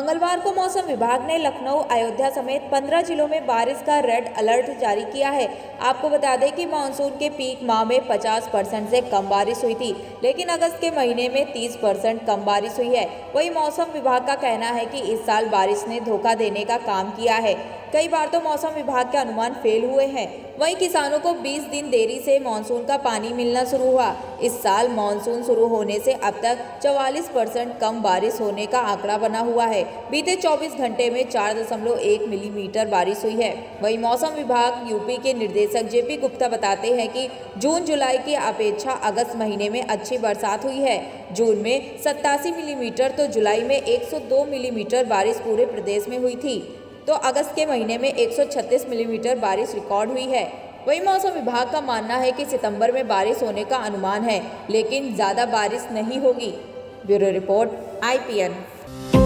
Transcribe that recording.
मंगलवार को मौसम विभाग ने लखनऊ, अयोध्या समेत 15 जिलों में बारिश का रेड अलर्ट जारी किया है। आपको बता दें कि मानसून के पीक माह में 50% से कम बारिश हुई थी, लेकिन अगस्त के महीने में 30% कम बारिश हुई है। वहीं मौसम विभाग का कहना है कि इस साल बारिश ने धोखा देने का काम किया है। कई बार तो मौसम विभाग के अनुमान फेल हुए हैं। वहीं किसानों को 20 दिन देरी से मानसून का पानी मिलना शुरू हुआ। इस साल मानसून शुरू होने से अब तक 44% कम बारिश होने का आंकड़ा बना हुआ है। बीते 24 घंटे में 4.1 मिलीमीटर बारिश हुई है। वहीं मौसम विभाग यूपी के निर्देशक जेपी गुप्ता बताते हैं कि जून जुलाई की अपेक्षा अगस्त महीने में अच्छी बरसात हुई है। जून में 87 मिलीमीटर तो जुलाई में 102 मिलीमीटर बारिश पूरे प्रदेश में हुई थी, तो अगस्त के महीने में 136 मिलीमीटर बारिश रिकॉर्ड हुई है। वहीं मौसम विभाग का मानना है कि सितंबर में बारिश होने का अनुमान है, लेकिन ज़्यादा बारिश नहीं होगी। Bureau report IPN।